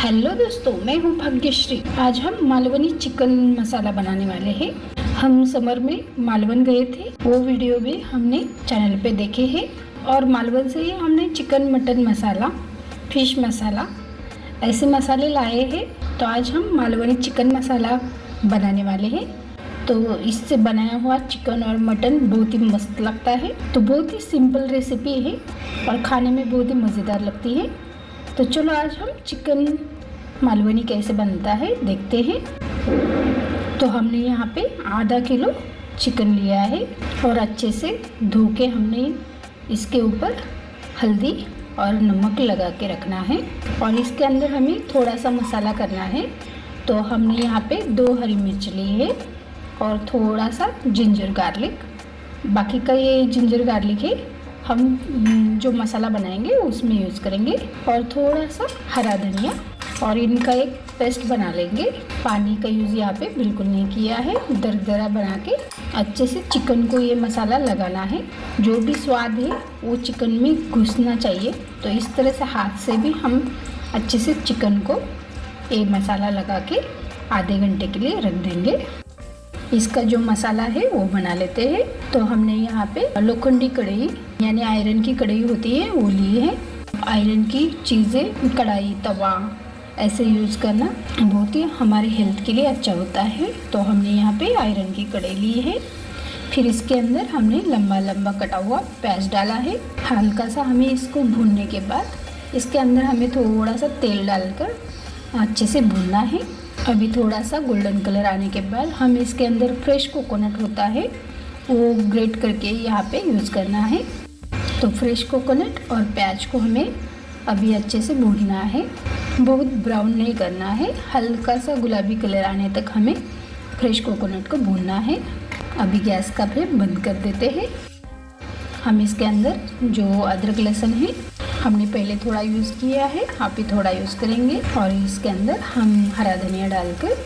Hello दोस्तों, मैं हूँ भाग्यश्री। आज हम मालवनी चिकन मसाला बनाने वाले हैं। हम समर में मालवन गए थे, वो वीडियो भी हमने चैनल पे देखे हैं और मालवन से ही हमने chicken mutton masala, fish masala ऐसे मसाले लाए हैं। तो आज हम मालवनी चिकन मसाला बनाने वाले हैं। तो इससे बनाया हुआ चिकन और मटन बहुत ही मस्त लगता है। तो बहुत ही सिंपल रेसिपी है और खाने में बहुत ही मज़ेदार लगती है। तो चलो आज हम चिकन मालवनी कैसे बनता है देखते हैं। तो हमने यहाँ पे आधा किलो चिकन लिया है और अच्छे से धो के हमने इसके ऊपर हल्दी और नमक लगा के रखना है और इसके अंदर हमें थोड़ा सा मसाला करना है। तो हमने यहाँ पे 2 हरी मिर्च ली है और थोड़ा सा जिंजर गार्लिक। बाकी का ये जिंजर गार्लिक है हम जो मसाला बनाएंगे उसमें यूज़ करेंगे और थोड़ा सा हरा धनिया और इनका एक पेस्ट बना लेंगे। पानी का यूज़ यहाँ पे बिल्कुल नहीं किया है। दरदरा बना के अच्छे से चिकन को ये मसाला लगाना है। जो भी स्वाद है वो चिकन में घुसना चाहिए। तो इस तरह से हाथ से भी हम अच्छे से चिकन को ये मसाला लगा के आधे घंटे के लिए रख देंगे। इसका जो मसाला है वो बना लेते हैं। तो हमने यहाँ पे लोखंडी कढ़ाई यानी आयरन की कढ़ाई होती है वो ली है। आयरन की चीज़ें, कढ़ाई, तवा ऐसे यूज़ करना बहुत ही हमारी हेल्थ के लिए अच्छा होता है। तो हमने यहाँ पे आयरन की कढ़ाई ली है। फिर इसके अंदर हमने लंबा लंबा कटा हुआ प्याज डाला है। हल्का सा हमें इसको भूनने के बाद इसके अंदर हमें थोड़ा सा तेल डालकर अच्छे से भूनना है। अभी थोड़ा सा गोल्डन कलर आने के बाद हम इसके अंदर फ्रेश कोकोनट होता है वो ग्रेट करके यहाँ पे यूज़ करना है। तो फ्रेश कोकोनट और प्याज को हमें अभी अच्छे से भूनना है। बहुत ब्राउन नहीं करना है, हल्का सा गुलाबी कलर आने तक हमें फ्रेश कोकोनट को भूनना है। अभी गैस का फ्लेम बंद कर देते हैं। हम इसके अंदर जो अदरक लहसुन है हमने पहले थोड़ा यूज़ किया है, आप भी थोड़ा यूज़ करेंगे और इसके अंदर हम हरा धनिया डालकर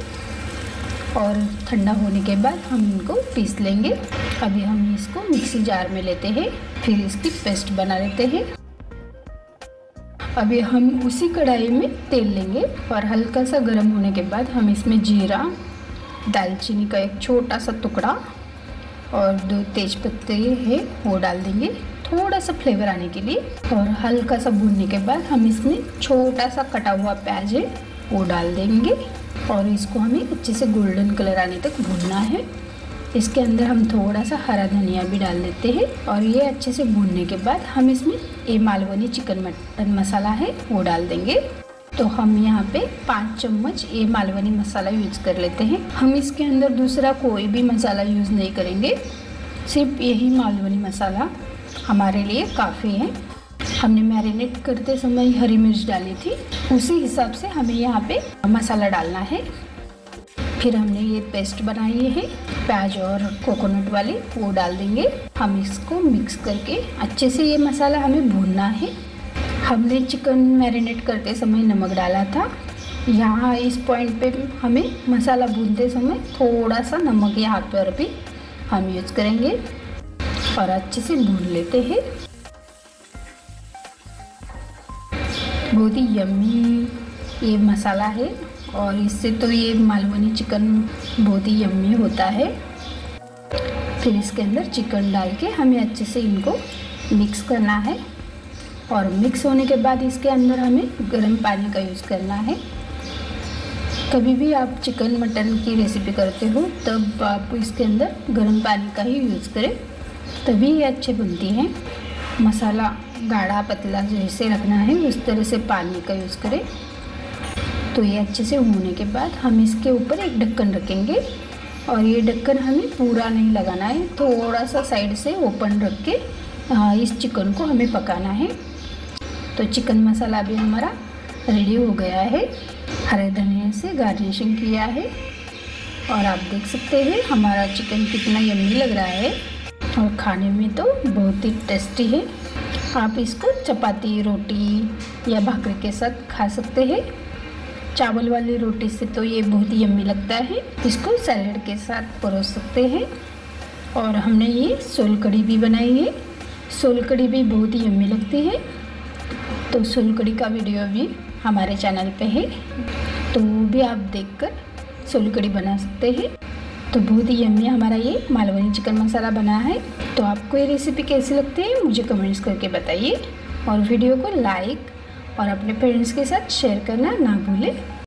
और ठंडा होने के बाद हम इनको पीस लेंगे। अभी हम इसको मिक्सी जार में लेते हैं, फिर इसकी पेस्ट बना लेते हैं। अभी हम उसी कढ़ाई में तेल लेंगे और हल्का सा गर्म होने के बाद हम इसमें जीरा, दालचीनी का एक छोटा सा टुकड़ा और 2 तेज़पत्ते है वो डाल देंगे थोड़ा सा फ्लेवर आने के लिए। और हल्का सा भूनने के बाद हम इसमें छोटा सा कटा हुआ प्याज है वो डाल देंगे और इसको हमें अच्छे से गोल्डन कलर आने तक भूनना है। इसके अंदर हम थोड़ा सा हरा धनिया भी डाल देते हैं और ये अच्छे से भूनने के बाद हम इसमें ये मालवनी चिकन मटन मसाला है वो डाल देंगे। तो हम यहाँ पे 5 चम्मच ये मालवनी मसाला यूज़ कर लेते हैं। हम इसके अंदर दूसरा कोई भी मसाला यूज़ नहीं करेंगे, सिर्फ यही मालवनी मसाला हमारे लिए काफ़ी है। हमने मैरिनेट करते समय हरी मिर्च डाली थी, उसी हिसाब से हमें यहाँ पे मसाला डालना है। फिर हमने ये पेस्ट बनाई है प्याज और कोकोनट वाली वो डाल देंगे। हम इसको मिक्स करके अच्छे से ये मसाला हमें भूनना है। हमने चिकन मैरिनेट करते समय नमक डाला था। यहाँ इस पॉइंट पे हमें मसाला भूनते समय थोड़ा सा नमक यहाँ पर भी हम यूज़ करेंगे और अच्छे से भून लेते हैं। बहुत ही यम्मी ये मसाला है और इससे तो ये मालवनी चिकन बहुत ही यम्मी होता है। फिर इसके अंदर चिकन डाल के हमें अच्छे से इनको मिक्स करना है और मिक्स होने के बाद इसके अंदर हमें गर्म पानी का यूज़ करना है। कभी भी आप चिकन मटन की रेसिपी करते हो तब आप इसके अंदर गर्म पानी का ही यूज़ करें, तभी ये अच्छी बनती है। मसाला गाढ़ा पतला जैसे रखना है उस तरह से पानी का यूज़ करें। तो ये अच्छे से होने के बाद हम इसके ऊपर एक ढक्कन रखेंगे और ये ढक्कन हमें पूरा नहीं लगाना है, थोड़ा सा साइड से ओपन रख के इस चिकन को हमें पकाना है। तो चिकन मसाला भी हमारा रेडी हो गया है। हरे धनिया से गार्निशिंग किया है और आप देख सकते हैं हमारा चिकन कितना यम्मी लग रहा है और खाने में तो बहुत ही टेस्टी है। आप इसको चपाती, रोटी या भाकरी के साथ खा सकते हैं। चावल वाली रोटी से तो ये बहुत ही यम्मी लगता है। इसको सैलेड के साथ परोस सकते हैं। और हमने ये सोल कढ़ी भी बनाई है। सोल कढ़ी भी बहुत ही यम्मी लगती है। तो सोल कढ़ी का वीडियो भी हमारे चैनल पे है, तो वो भी आप देखकर सोलकढ़ी बना सकते हैं। तो बहुत ही यम्मी हमारा ये मालवनी चिकन मसाला बना है। तो आपको ये रेसिपी कैसी लगती है मुझे कमेंट्स करके बताइए, और वीडियो को लाइक और अपने फ्रेंड्स के साथ शेयर करना ना भूलें।